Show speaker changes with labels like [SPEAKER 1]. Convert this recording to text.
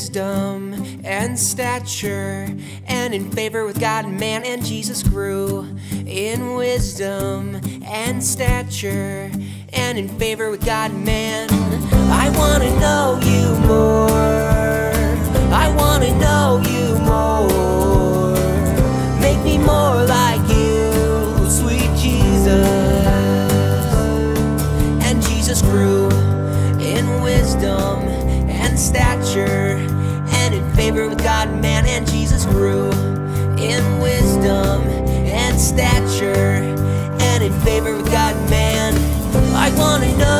[SPEAKER 1] wisdom and stature, and in favor with God and man. And Jesus grew in wisdom and stature, and in favor with God and man. I want to know you more. I want to know you more. Make me more like you, sweet Jesus. And Jesus grew in wisdom and stature, and in favor with God and man. And Jesus grew in wisdom and stature, and in favor with God and man. I want to know